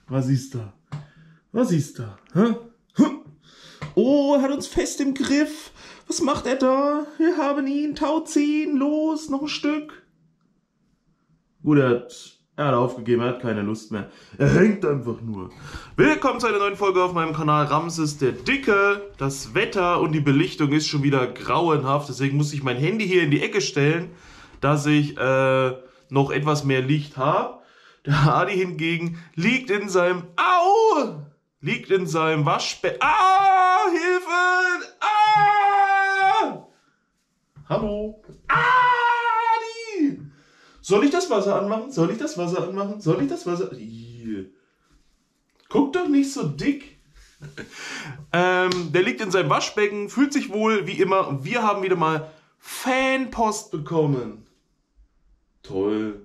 Was ist da? Was ist da? Hä? Oh, er hat uns fest im Griff. Was macht er da? Wir haben ihn. Tauziehen. Los, noch ein Stück. Gut, er hat aufgegeben. Er hat keine Lust mehr. Er hängt einfach nur. Willkommen zu einer neuen Folge auf meinem Kanal Ramses der Dicke. Das Wetter und die Belichtung ist schon wieder grauenhaft. Deswegen muss ich mein Handy hier in die Ecke stellen, dass ich noch etwas mehr Licht habe. Der Adi hingegen liegt in seinem Waschbecken. Hilfe! Hallo? Adi! Soll ich das Wasser anmachen? Guck doch nicht so dick. Der liegt in seinem Waschbecken, fühlt sich wohl wie immer. Und wir haben wieder mal Fanpost bekommen. Toll.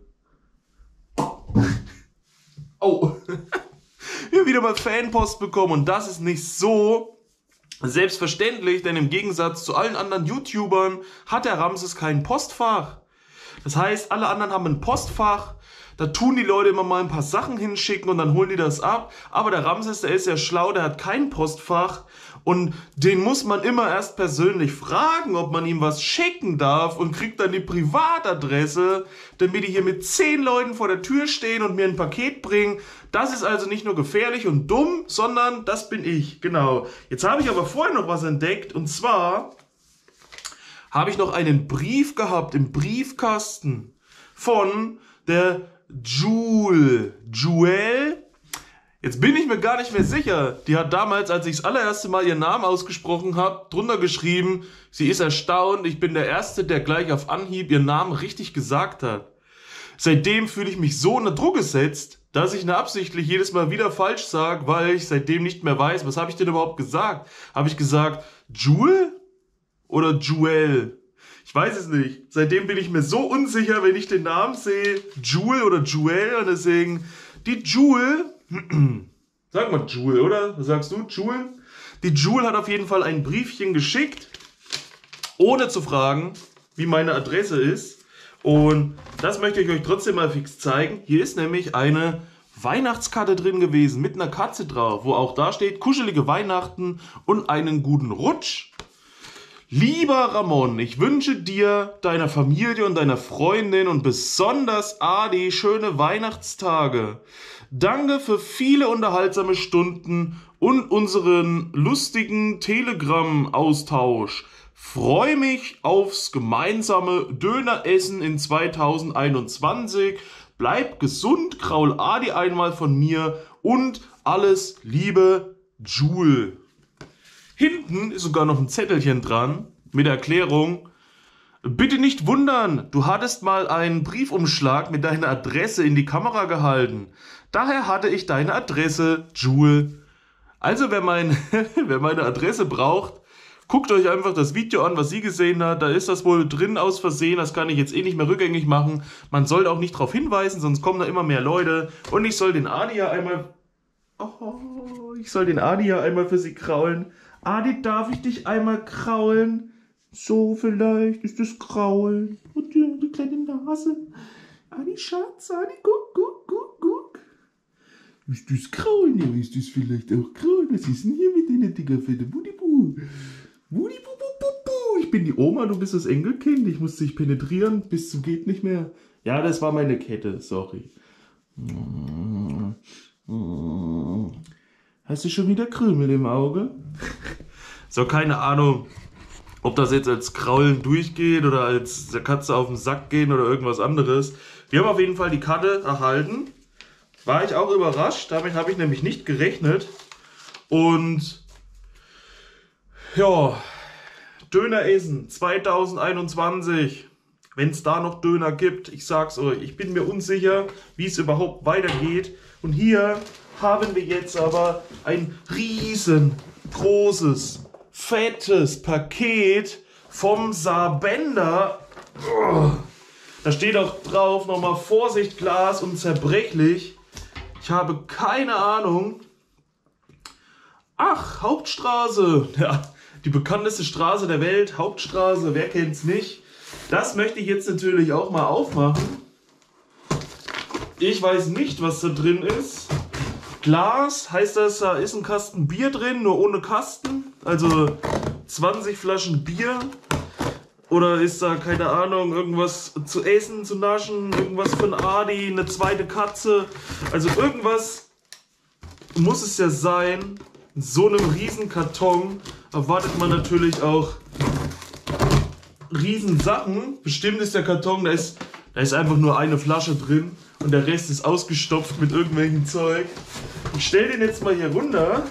Oh. Wir haben wieder mal Fanpost bekommen und das ist nicht so selbstverständlich, denn im Gegensatz zu allen anderen YouTubern hat der Ramses kein Postfach. Das heißt, alle anderen haben ein Postfach, da tun die Leute immer mal ein paar Sachen hinschicken und dann holen die das ab. Aber der Ramses, der ist ja schlau, der hat kein Postfach und den muss man immer erst persönlich fragen, ob man ihm was schicken darf und kriegt dann die Privatadresse, damit die hier mit 10 Leuten vor der Tür stehen und mir ein Paket bringen. Das ist also nicht nur gefährlich und dumm, sondern das bin ich, genau. Jetzt habe ich aber vorher noch was entdeckt und zwar habe ich noch einen Brief gehabt im Briefkasten von der Jewel. Jetzt bin ich mir gar nicht mehr sicher. Die hat damals, als ich das allererste Mal ihren Namen ausgesprochen habe, drunter geschrieben, sie ist erstaunt, ich bin der Erste, der gleich auf Anhieb ihren Namen richtig gesagt hat. Seitdem fühle ich mich so unter Druck gesetzt, dass ich absichtlich jedes Mal wieder falsch sage, weil ich seitdem nicht mehr weiß, was habe ich denn überhaupt gesagt? Habe ich gesagt Jewel oder Jewel? Ich weiß es nicht. Seitdem bin ich mir so unsicher, wenn ich den Namen sehe, Jewel oder Jewel, und deswegen die Jewel, sag mal Jewel, oder? Was sagst du, Jewel? Die Jewel hat auf jeden Fall ein Briefchen geschickt, ohne zu fragen, wie meine Adresse ist. Und das möchte ich euch trotzdem mal fix zeigen. Hier ist nämlich eine Weihnachtskarte drin gewesen, mit einer Katze drauf, wo auch da steht, kuschelige Weihnachten und einen guten Rutsch. Lieber Ramon, ich wünsche dir, deiner Familie und deiner Freundin und besonders Adi schöne Weihnachtstage. Danke für viele unterhaltsame Stunden und unseren lustigen Telegram-Austausch. Freue mich aufs gemeinsame Döneressen in 2021. Bleib gesund, kraul Adi einmal von mir und alles Liebe, Jewel. Hinten ist sogar noch ein Zettelchen dran mit Erklärung. Bitte nicht wundern, du hattest mal einen Briefumschlag mit deiner Adresse in die Kamera gehalten. Daher hatte ich deine Adresse, Jewel. Also wer meine Adresse braucht, guckt euch einfach das Video an, was sie gesehen hat. Da ist das wohl drin aus Versehen, das kann ich jetzt eh nicht mehr rückgängig machen. Man soll auch nicht darauf hinweisen, sonst kommen da immer mehr Leute. Und ich soll den Adi ja einmal für sie kraulen. Adi, darf ich dich einmal kraulen? So, vielleicht ist das Kraulen. Und die kleine Nase. Adi, Schatz, Adi, guck. Ist das Kraulen? Ja, ist das vielleicht auch Kraulen? Was ist denn hier mit deiner dicker Fette? Wudibu. Ich bin die Oma, du bist das Enkelkind. Ich muss dich penetrieren, bis zum geht nicht mehr. Ja, das war meine Kette, sorry. Hast du schon wieder Krümel im Auge? So, keine Ahnung, ob das jetzt als Kraulen durchgeht oder als der Katze auf den Sack gehen oder irgendwas anderes. Wir haben auf jeden Fall die Karte erhalten. War ich auch überrascht, damit habe ich nämlich nicht gerechnet. Und ja, Döneressen 2021. Wenn es da noch Döner gibt, ich sag's euch, ich bin mir unsicher, wie es überhaupt weitergeht. Und hier haben wir jetzt aber ein riesengroßes, fettes Paket vom Saarbender. Da steht auch drauf nochmal Vorsicht, Glas und zerbrechlich. Ich habe keine Ahnung. Ach, Hauptstraße. Ja, die bekannteste Straße der Welt. Hauptstraße, wer kennt's nicht? Das möchte ich jetzt natürlich auch mal aufmachen. Ich weiß nicht, was da drin ist. Glas, heißt das, da ist ein Kasten Bier drin, nur ohne Kasten. Also 20 Flaschen Bier. Oder ist da, keine Ahnung, irgendwas zu essen, zu naschen, irgendwas für ein Adi, eine zweite Katze. Also irgendwas muss es ja sein. In so einem riesen Karton erwartet man natürlich auch riesen Sachen. Bestimmt ist der Karton, da ist einfach nur eine Flasche drin und der Rest ist ausgestopft mit irgendwelchen Zeug. Ich stell den jetzt mal hier runter.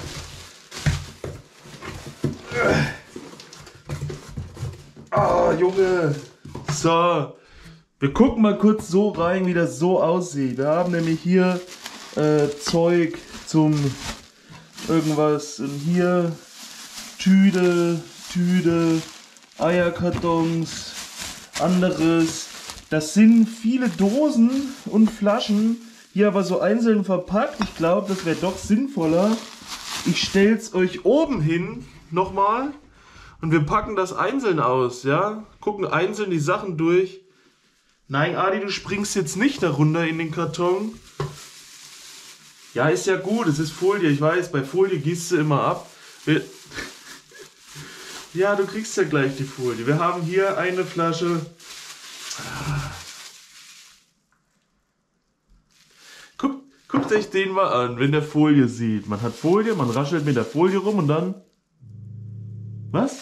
Ah, Junge. So, wir gucken mal kurz so rein, wie das so aussieht. Wir haben nämlich hier Zeug zum irgendwas. Und hier Tüte, Eierkartons, anderes. Das sind viele Dosen und Flaschen, hier aber so einzeln verpackt. Ich glaube, das wäre doch sinnvoller. Ich stelle es euch oben hin nochmal und wir packen das einzeln aus, ja? Gucken einzeln die Sachen durch. Nein, Adi, du springst jetzt nicht darunter in den Karton. Ja, ist ja gut, es ist Folie, ich weiß, bei Folie gießt du immer ab. Ja, du kriegst ja gleich die Folie. Wir haben hier eine Flasche. Guckt euch den mal an, wenn der Folie sieht. Man hat Folie, man raschelt mit der Folie rum und dann... Was?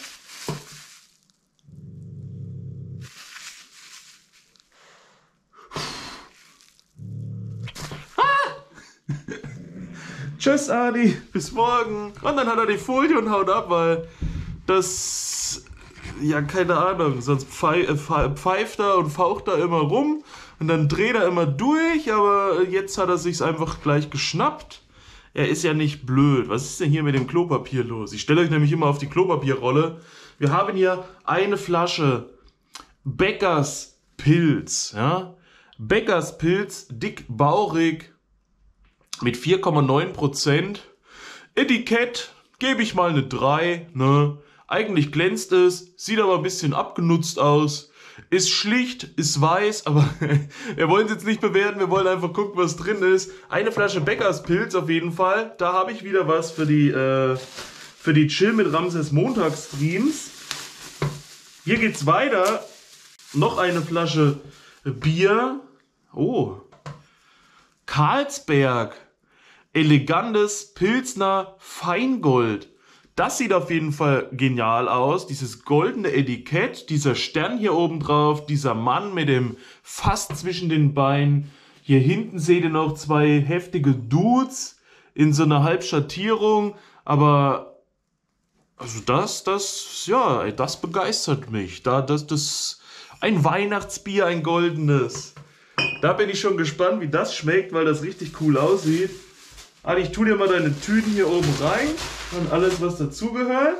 Tschüss, Adi, bis morgen. Und dann hat er die Folie und haut ab, weil das, ja, keine Ahnung, sonst pfeift er und faucht er immer rum und dann dreht er immer durch, aber jetzt hat er sich's einfach gleich geschnappt. Er ist ja nicht blöd. Was ist denn hier mit dem Klopapier los? Ich stelle euch nämlich immer auf die Klopapierrolle. Wir haben hier eine Flasche Beckers Pilz, ja? Beckers Pilz, dick, baurig, mit 4,9%. Etikett gebe ich mal eine 3. Ne? Eigentlich glänzt es, sieht aber ein bisschen abgenutzt aus. Ist schlicht, ist weiß, aber wir wollen es jetzt nicht bewerten, wir wollen einfach gucken, was drin ist. Eine Flasche Beckers Pilz auf jeden Fall. Da habe ich wieder was für die Chill mit Ramses Montagsstreams. Hier geht's weiter. Noch eine Flasche Bier. Oh. Carlsberg. Elegantes Pilsner Feingold. Das sieht auf jeden Fall genial aus. Dieses goldene Etikett, dieser Stern hier oben drauf, dieser Mann mit dem Fass zwischen den Beinen. Hier hinten seht ihr noch zwei heftige Dudes in so einer Halbschattierung. Aber also das begeistert mich. Das ein Weihnachtsbier, ein goldenes. Da bin ich schon gespannt, wie das schmeckt, weil das richtig cool aussieht. Adi, ich tue dir mal deine Tüten hier oben rein und alles, was dazugehört.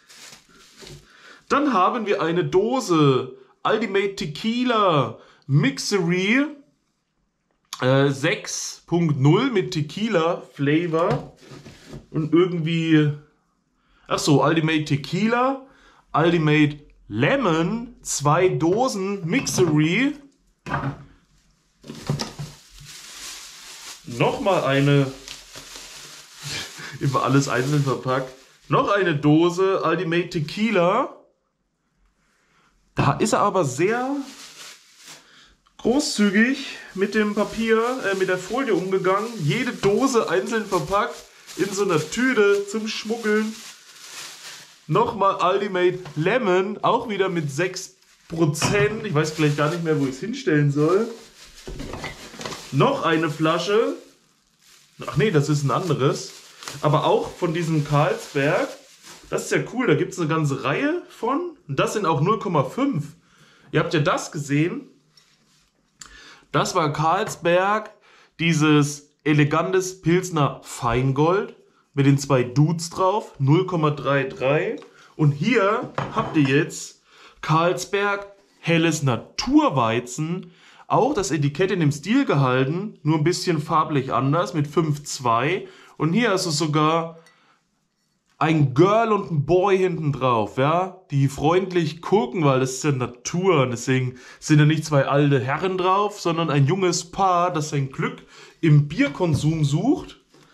Dann haben wir eine Dose Ultimate Tequila Mixery 6.0 mit Tequila Flavor und irgendwie, achso, Ultimate Tequila, Ultimate Lemon, 2 Dosen Mixery. Nochmal eine, immer alles einzeln verpackt. Noch eine Dose Ultimate Tequila. Da ist er aber sehr großzügig mit dem Papier, mit der Folie umgegangen. Jede Dose einzeln verpackt in so einer Tüte zum Schmuggeln. Nochmal Ultimate Lemon, auch wieder mit 6%. Ich weiß vielleicht gar nicht mehr, wo ich es hinstellen soll. Noch eine Flasche. Ach nee, das ist ein anderes. Aber auch von diesem Carlsberg. Das ist ja cool, da gibt es eine ganze Reihe von. Und das sind auch 0,5. Ihr habt ja das gesehen. Das war Carlsberg, dieses elegantes Pilsner Feingold mit den 2 Dudes drauf, 0,33. Und hier habt ihr jetzt Carlsberg helles Naturweizen. Auch das Etikett in dem Stil gehalten, nur ein bisschen farblich anders mit 5,2. Und hier ist es sogar ein Girl und ein Boy hinten drauf, ja, die freundlich gucken, weil das ist ja Natur und deswegen sind ja nicht 2 alte Herren drauf, sondern ein junges Paar, das sein Glück im Bierkonsum sucht.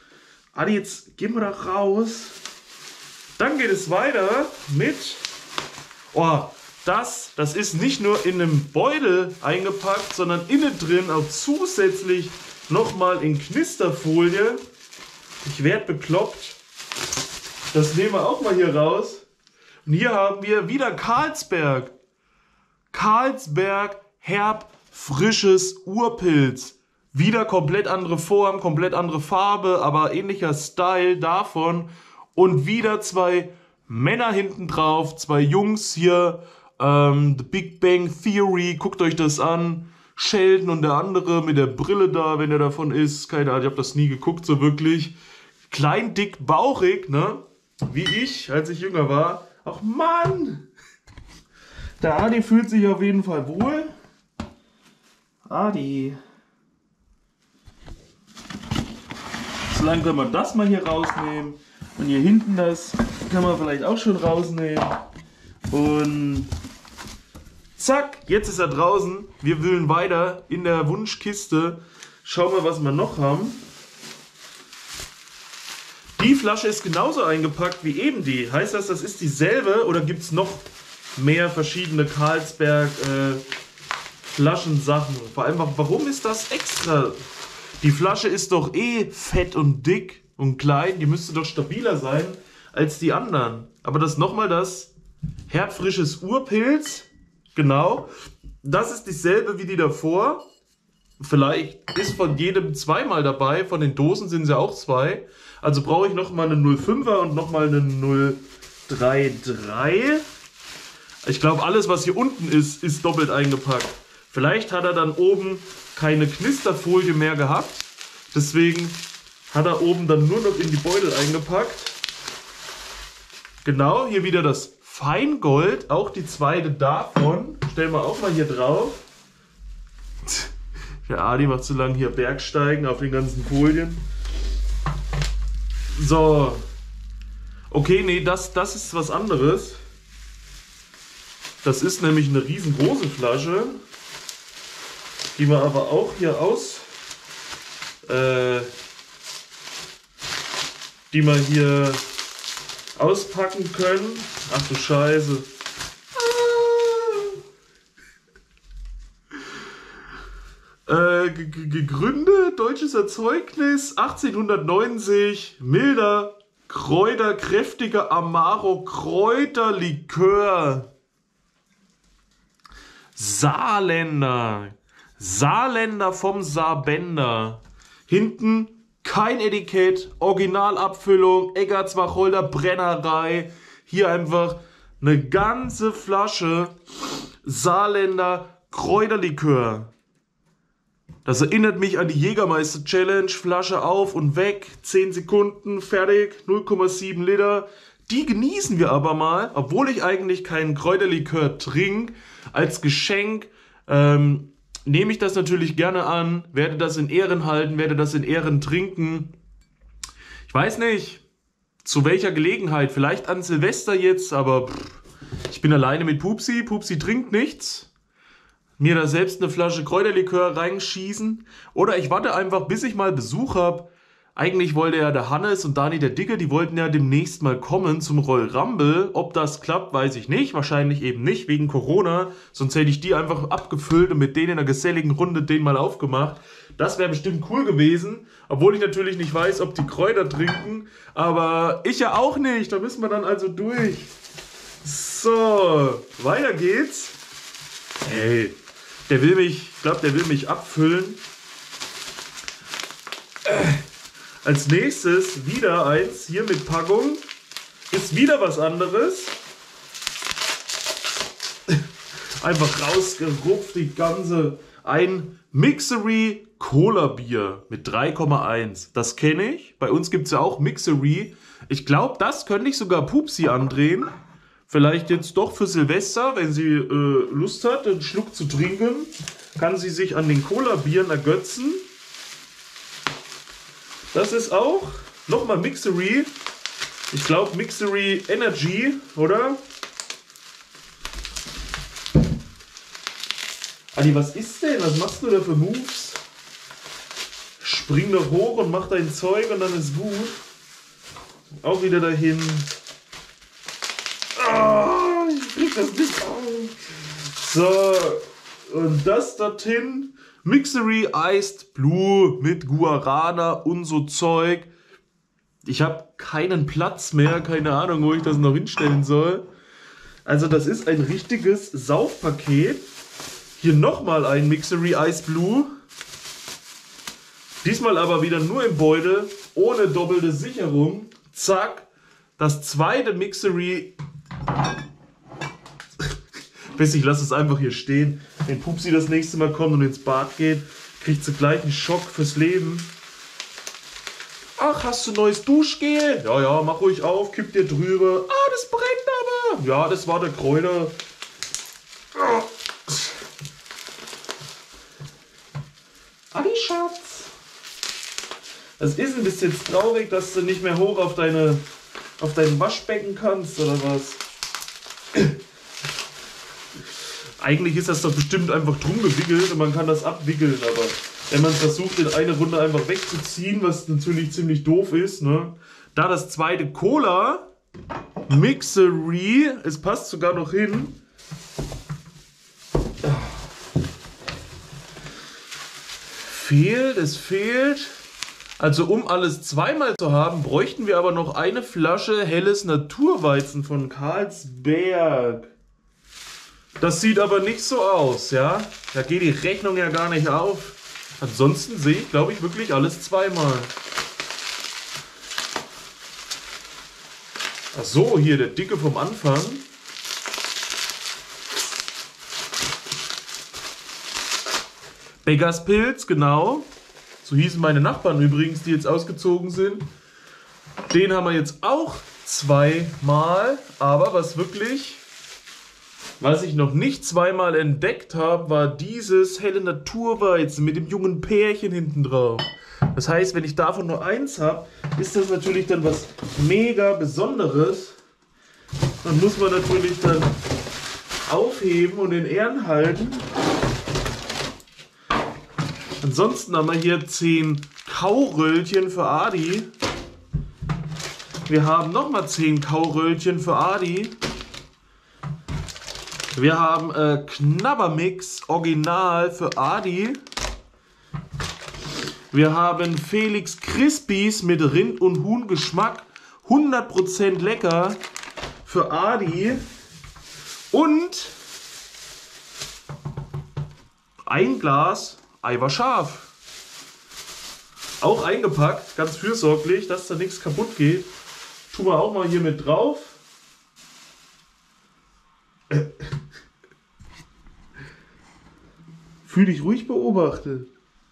Adi, jetzt gehen wir da raus. Dann geht es weiter mit... Oh, das ist nicht nur in einem Beutel eingepackt, sondern innen drin auch zusätzlich nochmal in Knisterfolie. Ich werde bekloppt. Das nehmen wir auch mal hier raus. Und hier haben wir wieder Carlsberg. Carlsberg herb frisches Urpilz. Wieder komplett andere Form, komplett andere Farbe, aber ähnlicher Style davon. Und wieder zwei Männer hinten drauf, zwei Jungs hier. The Big Bang Theory, guckt euch das an. Sheldon und der andere mit der Brille da, wenn er davon ist. Keine Ahnung, ich habe das nie geguckt, so wirklich. Klein, dick, bauchig, ne? Wie ich, als ich jünger war. Ach Mann! Der Adi fühlt sich auf jeden Fall wohl. Adi. So lange können wir das mal hier rausnehmen. Und hier hinten das kann man vielleicht auch schon rausnehmen. Und zack, jetzt ist er draußen. Wir wühlen weiter in der Wunschkiste. Schauen wir, was wir noch haben. Die Flasche ist genauso eingepackt wie eben die. Heißt das, das ist dieselbe oder gibt es noch mehr verschiedene Carlsberg Flaschensachen? Vor allem, warum ist das extra? Die Flasche ist doch eh fett und dick und klein. Die müsste doch stabiler sein als die anderen. Aber das nochmal das herbfrisches Urpilz. Genau. Das ist dieselbe wie die davor. Vielleicht ist von jedem zweimal dabei. Von den Dosen sind es ja auch zwei. Also brauche ich nochmal eine 05er und nochmal eine 033. Ich glaube, alles, was hier unten ist, ist doppelt eingepackt. Vielleicht hat er dann oben keine Knisterfolie mehr gehabt. Deswegen hat er oben dann nur noch in die Beutel eingepackt. Genau, hier wieder das Feingold. Auch die zweite davon. Stellen wir auch mal hier drauf. Der Adi macht so lange hier Bergsteigen auf den ganzen Folien. So. Okay, nee, das ist was anderes. Das ist nämlich eine riesengroße Flasche, die wir aber auch hier die wir hier auspacken können. Ach du Scheiße. Gegründet, deutsches Erzeugnis, 1890, milder, kräuterkräftiger Amaro Kräuterlikör. Saarländer vom Saarbender. Hinten kein Etikett, Originalabfüllung, Eggertswacholder Brennerei. Hier einfach eine ganze Flasche Saarländer Kräuterlikör. Das erinnert mich an die Jägermeister Challenge. Flasche auf und weg, 10 Sekunden, fertig, 0,7 Liter. Die genießen wir aber mal, obwohl ich eigentlich keinen Kräuterlikör trinke. Als Geschenk nehme ich das natürlich gerne an, werde das in Ehren halten, werde das in Ehren trinken. Ich weiß nicht, zu welcher Gelegenheit, vielleicht an Silvester jetzt, aber ich bin alleine mit Pupsi. Pupsi trinkt nichts. Mir da selbst eine Flasche Kräuterlikör reinschießen. Oder ich warte einfach, bis ich mal Besuch habe. Eigentlich wollte ja der Hannes und Dani der Dicke, die wollten ja demnächst mal kommen zum Royal Rumble. Ob das klappt, weiß ich nicht. Wahrscheinlich eben nicht, wegen Corona. Sonst hätte ich die einfach abgefüllt und mit denen in einer geselligen Runde den mal aufgemacht. Das wäre bestimmt cool gewesen. Obwohl ich natürlich nicht weiß, ob die Kräuter trinken. Aber ich ja auch nicht. Da müssen wir dann also durch. So, weiter geht's. Hey, ich glaube, der will mich abfüllen. Als nächstes wieder eins hier mit Packung. Ist wieder was anderes. Einfach rausgerupft die ganze. Ein Mixery Cola Bier mit 3,1. Das kenne ich. Bei uns gibt es ja auch Mixery. Ich glaube, das könnte ich sogar Pupsi andrehen. Vielleicht jetzt doch für Silvester, wenn sie Lust hat, einen Schluck zu trinken, kann sie sich an den Cola-Bieren ergötzen. Das ist auch nochmal Mixery. Ich glaube Mixery Energy, oder? Adi, was ist denn? Was machst du da für Moves? Spring doch hoch und mach dein Zeug und dann ist gut. Auch wieder dahin. Oh, ich krieg das nicht auf. So, und das dorthin. Mixery Iced Blue mit Guarana und so Zeug. Ich habe keinen Platz mehr, keine Ahnung, wo ich das noch hinstellen soll. Also das ist ein richtiges Saufpaket. Hier nochmal ein Mixery Iced Blue. Diesmal aber wieder nur im Beutel, ohne doppelte Sicherung. Zack, das zweite Mixery. Ich lasse es einfach hier stehen. Wenn Pupsi das nächste Mal kommt und ins Bad geht, kriegt sie gleich einen Schock fürs Leben. Ach, hast du neues Duschgel? Ja, ja, mach ruhig auf, kipp dir drüber. Ah, das brennt aber. Ja, das war der Kräuter. Adi, Schatz. Es ist ein bisschen traurig, dass du nicht mehr hoch auf dein Waschbecken kannst, oder was? Eigentlich ist das doch bestimmt einfach drum gewickelt und man kann das abwickeln, aber wenn man versucht, in eine Runde einfach wegzuziehen, was natürlich ziemlich doof ist, ne? Da das zweite Cola Mixery, es passt sogar noch hin. Es fehlt. Also um alles zweimal zu haben, bräuchten wir aber noch eine Flasche helles Naturweizen von Carlsberg. Das sieht aber nicht so aus, ja. Da geht die Rechnung ja gar nicht auf. Ansonsten sehe ich, glaube ich, wirklich alles zweimal. Ach so, hier der dicke vom Anfang. Bäckerspilz, genau. So hießen meine Nachbarn übrigens, die jetzt ausgezogen sind. Den haben wir jetzt auch zweimal. Aber was ich noch nicht zweimal entdeckt habe, war dieses helle Naturweizen mit dem jungen Pärchen hinten drauf. Das heißt, wenn ich davon nur eins habe, ist das natürlich dann was mega Besonderes. Dann muss man natürlich dann aufheben und in Ehren halten. Ansonsten haben wir hier 10 Kauröllchen für Adi. Wir haben nochmal 10 Kauröllchen für Adi. Wir haben Knabbermix Original für Adi. Wir haben Felix Crispies mit Rind- und Huhn-Geschmack. 100% lecker für Adi. Und ein Glas Eiver scharf. Auch eingepackt, ganz fürsorglich, dass da nichts kaputt geht. Tun wir auch mal hier mit drauf. Fühl dich ruhig beobachtet.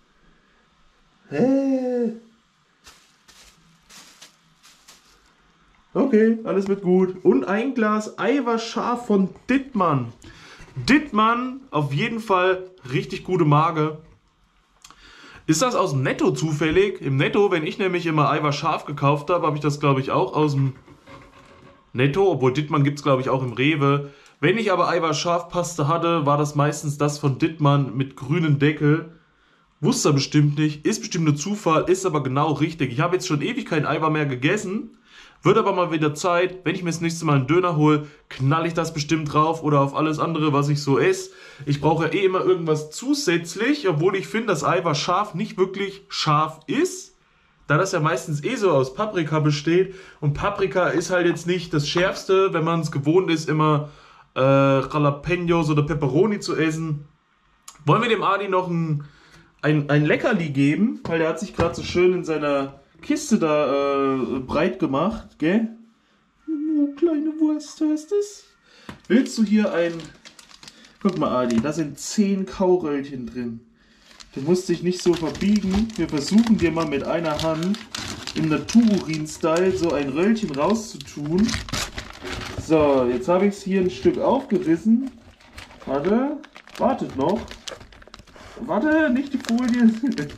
Okay, alles wird gut. Und ein Glas Eiver scharf von Dittmann. Dittmann, auf jeden Fall richtig gute Marke. Ist das aus dem Netto zufällig? Im Netto, wenn ich nämlich immer Eiver scharf gekauft habe, habe ich das glaube ich auch aus dem Netto, obwohl Dittmann gibt es glaube ich auch im Rewe. Wenn ich aber Eiver Schafpaste hatte, war das meistens das von Dittmann mit grünem Deckel. Wusste er bestimmt nicht, ist bestimmt nur Zufall, ist aber genau richtig. Ich habe jetzt schon ewig kein Eiver mehr gegessen, wird aber mal wieder Zeit. Wenn ich mir das nächste Mal einen Döner hole, knall ich das bestimmt drauf oder auf alles andere, was ich so esse. Ich brauche ja eh immer irgendwas zusätzlich, obwohl ich finde, dass Eiver scharf nicht wirklich scharf ist. Da das ja meistens eh so aus Paprika besteht. Und Paprika ist halt jetzt nicht das Schärfste, wenn man es gewohnt ist, immer Jalapenos oder Pepperoni zu essen. Wollen wir dem Adi noch ein Leckerli geben? Weil der hat sich gerade so schön in seiner Kiste da breit gemacht, gell? Kleine Wurst, hörst du es? Willst du hier ein... Guck mal, Adi, da sind 10 Kauröllchen drin. Du musst dich nicht so verbiegen. Wir versuchen dir mal mit einer Hand im Natururin-Style so ein Röllchen rauszutun. So, jetzt habe ich es hier ein Stück aufgerissen. Warte, wartet noch. Warte, nicht die Folie.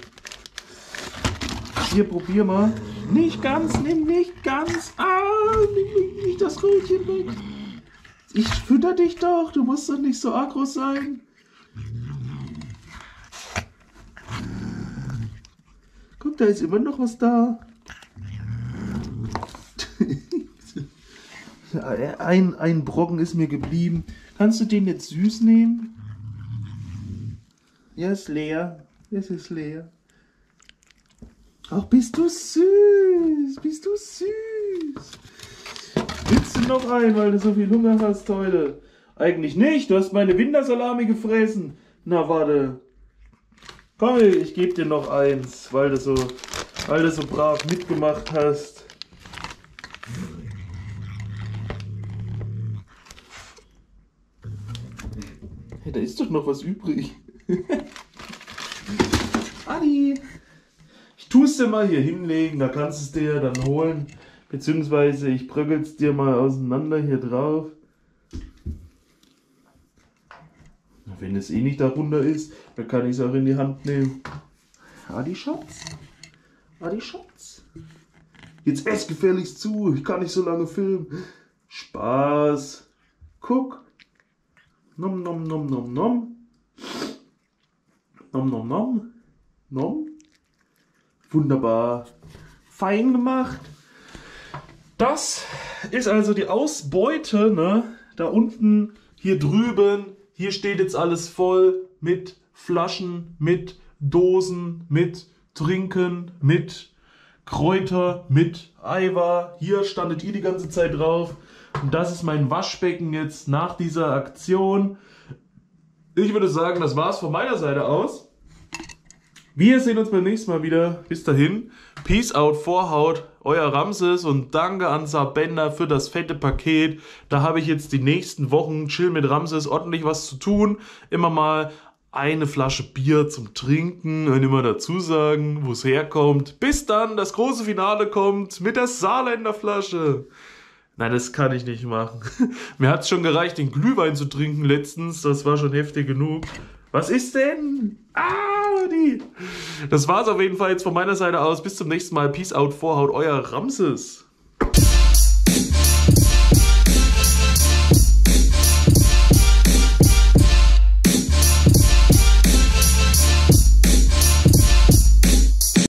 Hier, probier mal. Nicht ganz, nimm nicht ganz. Nimm nicht das Röllchen weg. Ich fütter dich doch, du musst doch nicht so aggro sein. Guck, da ist immer noch was da. Ein Brocken ist mir geblieben. Kannst du den jetzt süß nehmen? Ja, ist leer. Es ist leer. Ach, bist du süß. Bist du süß. Willst du noch ein, weil du so viel Hunger hast heute? Eigentlich nicht. Du hast meine Wintersalami gefressen. Na, warte. Komm, ich gebe dir noch eins, weil du so brav mitgemacht hast. Hey, da ist doch noch was übrig. Adi, ich tue es dir mal hier hinlegen, da kannst du es dir dann holen. Beziehungsweise ich bröckel es dir mal auseinander hier drauf. Wenn es eh nicht darunter ist, dann kann ich es auch in die Hand nehmen. Adi Schatz. Adi Schatz. Jetzt ess gefälligst zu, ich kann nicht so lange filmen. Spaß. Guck. Nom nom nom nom nom. Nom nom nom. Nom. Wunderbar. Fein gemacht. Das ist also die Ausbeute, ne? Da unten, hier drüben. Hier steht jetzt alles voll mit Flaschen, mit Dosen, mit Trinken, mit Kräuter, mit Eiweiß. Hier standet ihr die ganze Zeit drauf. Und das ist mein Waschbecken jetzt nach dieser Aktion. Ich würde sagen, das war's von meiner Seite aus. Wir sehen uns beim nächsten Mal wieder. Bis dahin. Peace out, Vorhaut. Euer Ramses und danke an Sabender für das fette Paket. Da habe ich jetzt die nächsten Wochen chill mit Ramses ordentlich was zu tun. Immer mal eine Flasche Bier zum Trinken und immer dazu sagen, wo es herkommt. Bis dann das große Finale kommt mit der Saarländer Flasche. Nein, das kann ich nicht machen. Mir hat es schon gereicht, den Glühwein zu trinken letztens. Das war schon heftig genug. Was ist denn? Das war's auf jeden Fall jetzt von meiner Seite aus. Bis zum nächsten Mal. Peace out, Vorhaut, euer Ramses.